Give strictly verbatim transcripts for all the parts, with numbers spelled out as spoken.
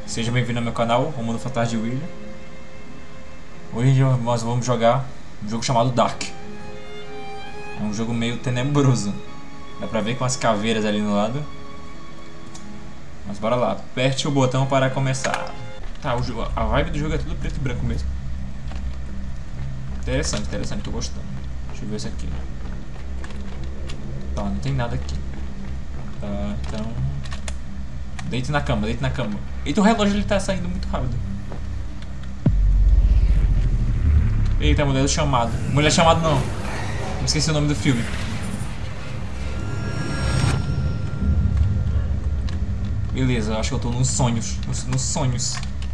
Seja bem-vindo ao meu canal, o Mundo Fantasma de William. Hoje nós vamos jogar um jogo chamado Dark. É um jogo meio tenebroso. Dá pra ver com as caveiras ali no lado. Mas bora lá, aperte o botão para começar. Tá, o jogo, a vibe do jogo é tudo preto e branco mesmo. Interessante, interessante, tô gostando. Deixa eu ver isso aqui. Tá, não tem nada aqui. Tá, então... Deite na cama, deite na cama. Eita, o relógio ele tá saindo muito rápido. Eita, mulher do chamado. Mulher chamado não. Não esqueci o nome do filme. Beleza, acho que eu tô nos sonhos. Nos, nos sonhos.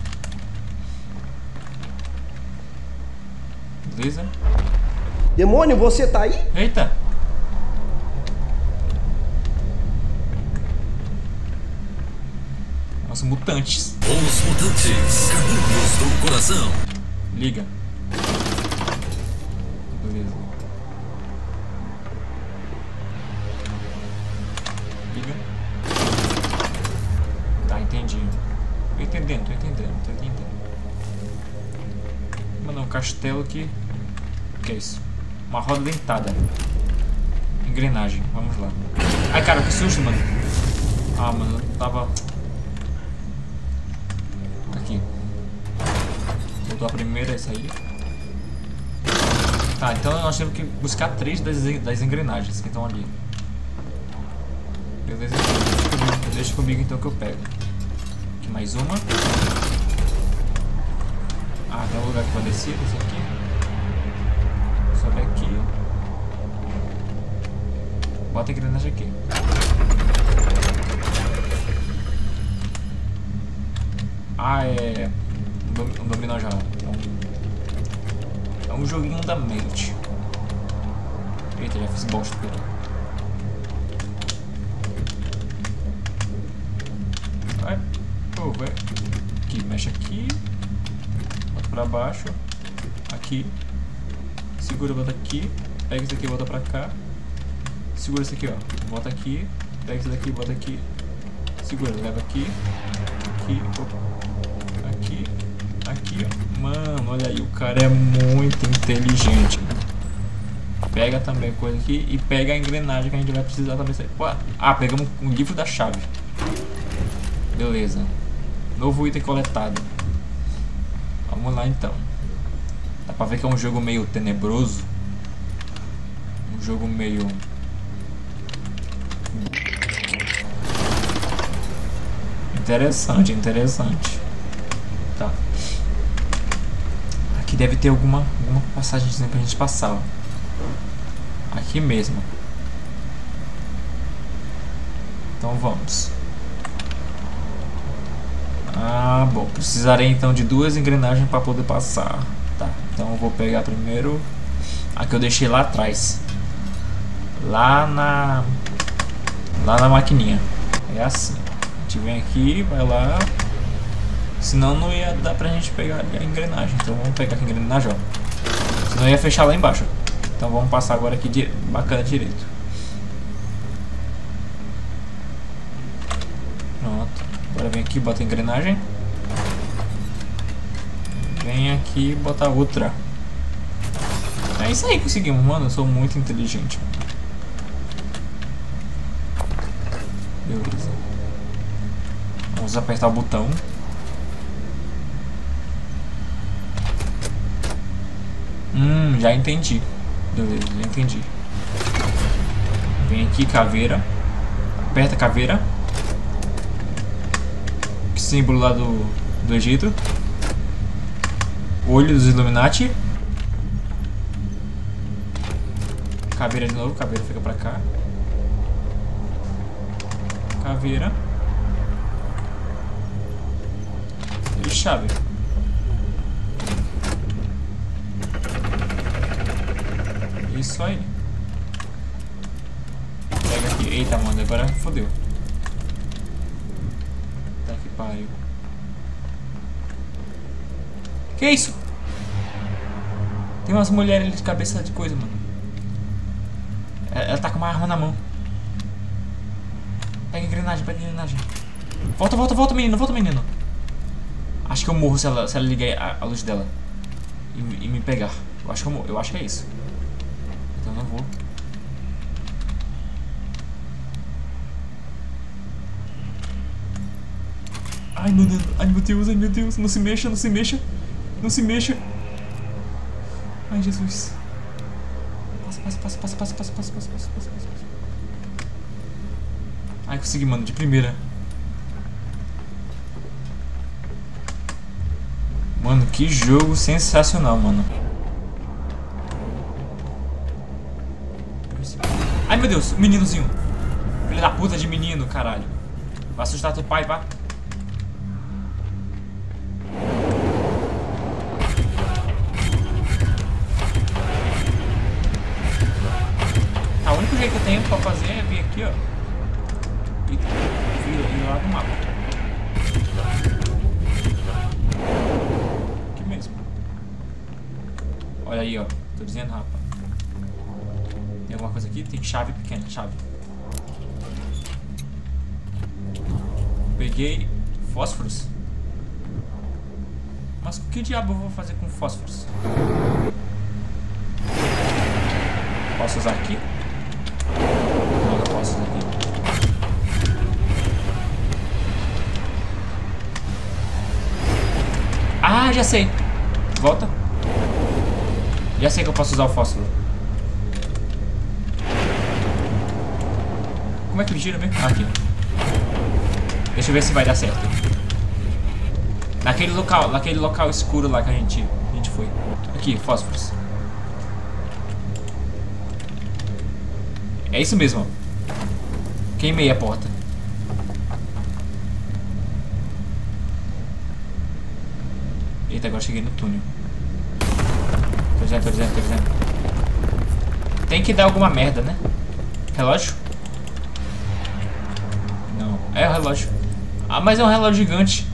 Beleza? Demônio, você tá aí? Eita! Nossa, mutantes. Os mutantes, caminhos do coração. Liga. Beleza. Liga. Tá, entendi. Tô entendendo, tô entendendo, tô entendendo. Mano, um castelo aqui. O que é isso? Uma roda dentada. Engrenagem, vamos lá. Ai, cara, que susto, mano. Ah, mano, eu tava... Aqui. Botou a primeira, essa aí. Tá, então nós temos que buscar três das, das engrenagens que estão ali. Beleza? Deixa comigo, deixa comigo então que eu pego. Aqui mais uma. Ah, tem um lugar que pode descer, esse aqui. Sobe aqui. Bota a engrenagem aqui. Ah, é... Um dominó já. É um... É um joguinho da mente. Eita, já fiz bosta aqui. Vai. Pô, vai. Aqui, mexe aqui. Bota pra baixo. Aqui. Segura, bota aqui. Pega isso aqui e bota pra cá. Segura isso aqui, ó. Bota aqui. Pega isso daqui e bota aqui. Segura, leva aqui. Aqui. Opa. Aqui, aqui, ó. Mano, olha aí, o cara é muito inteligente. Pega também coisa aqui e pega a engrenagem que a gente vai precisar também. Ah, pegamos o livro da chave. Beleza. Novo item coletado. Vamos lá então. Dá pra ver que é um jogo meio tenebroso. Um jogo meio... Interessante, interessante. Tá. Aqui deve ter alguma, alguma passagem pra gente passar, ó. Aqui mesmo. Então vamos. Ah, bom. Precisarei então de duas engrenagens para poder passar. Tá. Então eu vou pegar primeiro a que eu deixei lá atrás. Lá na... Lá na maquininha. É assim. A gente vem aqui, vai lá. Senão não ia dar pra gente pegar a engrenagem. Então vamos pegar a engrenagem, ó. Senão ia fechar lá embaixo. Então vamos passar agora aqui de bacana direito. Pronto. Agora vem aqui, bota a engrenagem. Vem aqui e bota outra. É isso aí, conseguimos, mano. Eu sou muito inteligente. Beleza. Vamos apertar o botão. Hum, já entendi. Beleza, já entendi. Vem aqui, caveira. Aperta a caveira. Que símbolo lá do, do Egito. Olho dos Illuminati. Caveira de novo, caveira fica pra cá. Caveira. E chave. Isso aí. Pega aqui. Eita, mano, agora fodeu. Tá que pariu. Que isso? Tem umas mulheres ali de cabeça de coisa, mano. Ela tá com uma arma na mão. Pega a engrenagem, pega a engrenagem. Volta, volta, volta, menino, volta, menino. Acho que eu morro se ela, se ela ligar a, a luz dela e, e me pegar. Eu acho que eu morro. Eu acho que é isso. Então eu não vou. Ai meu Deus, ai meu Deus, ai meu Deus. Não se mexa, não se mexa. Não se mexa. Ai Jesus. Passa, passa, passa, passa, passa, passa, passa, passa, passa, passa, passa. Ai, consegui, mano, de primeira. Mano, que jogo sensacional, mano. Ai, meu Deus, o meninozinho. Filho da puta de menino, caralho. Vai assustar teu pai, vá. Ah, o único jeito que eu tenho pra fazer é vir aqui, ó. E vir, vir lá no mapa. Aqui mesmo. Olha aí, ó. Tô dizendo, rapaz. Tem alguma coisa aqui? Tem chave pequena, chave. Peguei fósforos. Mas o que diabo eu vou fazer com fósforos? Posso usar aqui? Não, não posso usar aqui. Ah, já sei. Volta. Já sei que eu posso usar o fósforo. Como é que ele gira mesmo? Ah, aqui. Deixa eu ver se vai dar certo. Naquele local, naquele local escuro lá que a gente, a gente foi. Aqui, fósforos. É isso mesmo. Queimei a porta. Eita, agora cheguei no túnel. Tô dizendo, tô dizendo, tô dizendo. Tem que dar alguma merda, né? Relógio? Não, é o relógio. Ah, mas é um relógio gigante.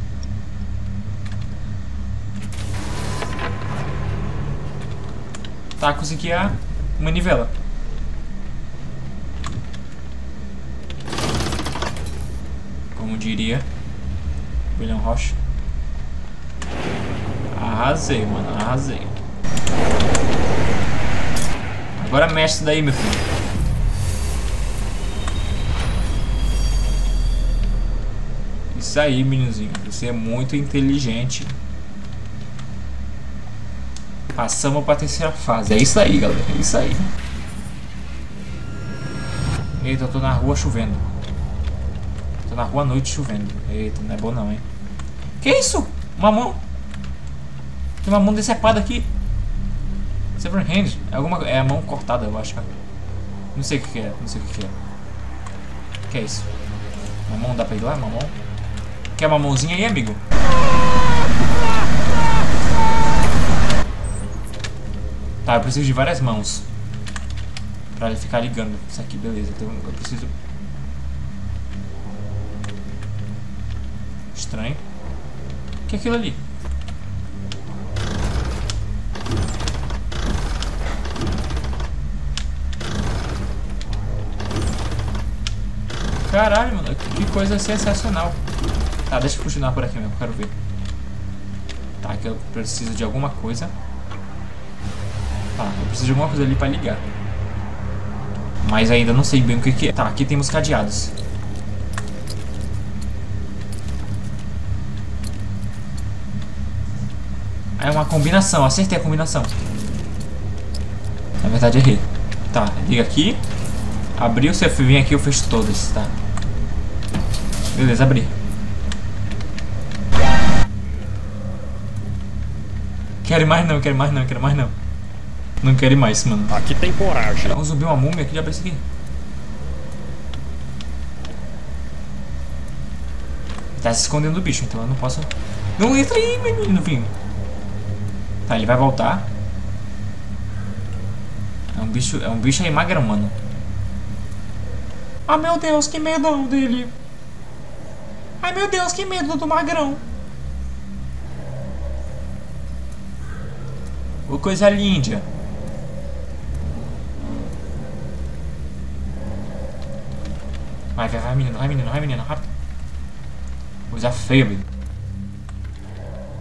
Tá, consegui a manivela. Como diria William Rocha. Arrasei, mano, arrasei. Agora mexe isso daí, meu filho. Isso aí, meninozinho. Você é muito inteligente. Passamos para a terceira fase. É isso aí, galera. É isso aí. Eita, eu tô na rua chovendo. Tô na rua à noite chovendo. Eita, não é bom não, hein? Que isso? Uma mão. Tem uma mão decepada aqui. Severed hand. É, alguma... é a mão cortada, eu acho. Não sei o que é. Não sei o que é. O que é isso? Uma mão dá pra ir lá? Uma mão? Quer uma mãozinha aí, amigo? Tá, eu preciso de várias mãos pra ele ficar ligando isso aqui, beleza. Então eu preciso... Estranho. O que é aquilo ali? Caralho, mano, que coisa sensacional. Tá, deixa eu continuar por aqui mesmo, quero ver. Tá, aqui eu preciso de alguma coisa. Tá, eu preciso de alguma coisa ali pra ligar. Mas ainda não sei bem o que que é. Tá, aqui temos cadeados. É uma combinação, acertei a combinação. Na verdade errei. Tá, liga aqui. Abriu, se eu vir aqui eu fecho todas, tá? Beleza, abri. Quero mais não, quero mais não, quero mais não. Não quero mais, mano. Aqui tem coragem. Um zumbi, uma múmia, aqui já aparece aqui. Tá se escondendo do bicho, então eu não posso... Não entra aí, menino, vinho. Tá, ele vai voltar. É um bicho, é um bicho aí magrão, mano. Ah, meu Deus, que medão dele. Ai, meu Deus, que medo do magrão. Ô, coisa linda. Vai, vai, vai, menino, vai, menino, vai, menino, rápido. Coisa feia, velho.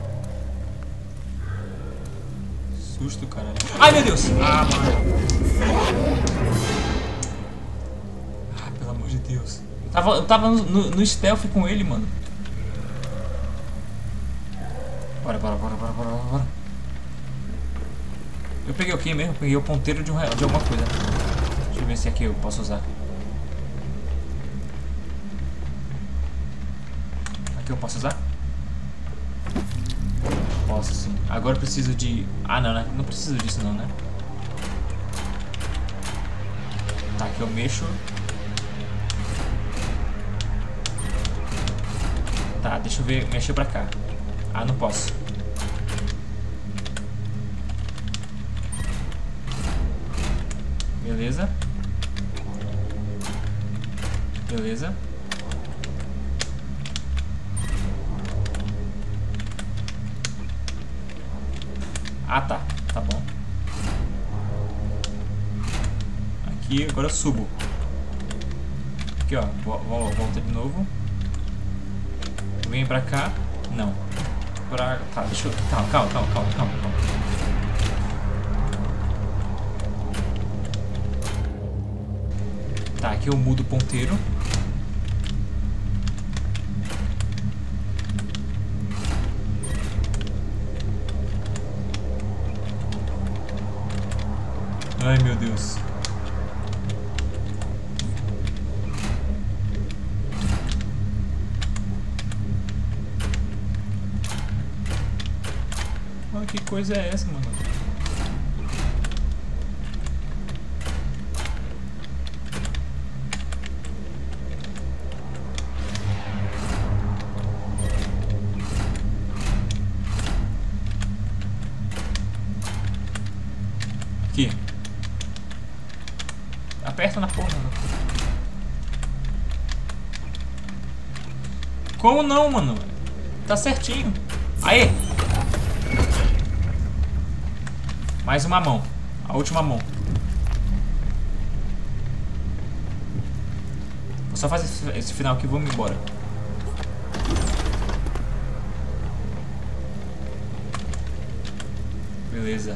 susto, cara. Ai, meu Deus! Ah, mano. Ah, pelo amor de Deus. Eu tava, eu tava no, no, no stealth com ele, mano. Bora, bora, bora, bora, bora, bora. Eu peguei o que mesmo? Eu peguei o ponteiro de, um, de alguma coisa. Deixa eu ver se aqui eu posso usar. Aqui eu posso usar? Posso sim. Agora eu preciso de... Ah, não, né? Não preciso disso não, né? Tá, aqui eu mexo. Tá, deixa eu ver. Mexer pra cá. Ah, não posso. Beleza. Beleza. Ah, tá. Tá bom. Aqui, agora eu subo. Aqui, ó. Volta de novo. Vem pra cá. Não. Pra... Tá, deixa eu... Calma, calma, calma, calma, calma, calma. Tá, aqui eu mudo o ponteiro. Ai, meu Deus. Mano, que coisa é essa, mano? Aqui. Aperta na porra. Como não, mano? Tá certinho. Aê! Mais uma mão. A última mão. Vou só fazer esse, esse final aqui e vamos embora. Beleza.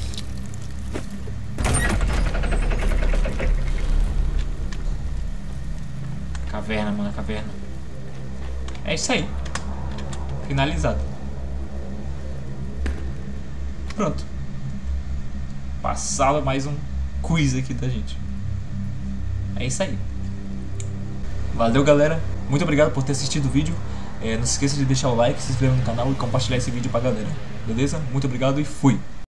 Caverna, mano, caverna. É isso aí. Finalizado. Pronto. Passado mais um quiz aqui da gente. É isso aí. Valeu, galera. Muito obrigado por ter assistido o vídeo. É, não se esqueça de deixar o like, se inscrever no canal e compartilhar esse vídeo pra galera. Beleza? Muito obrigado e fui.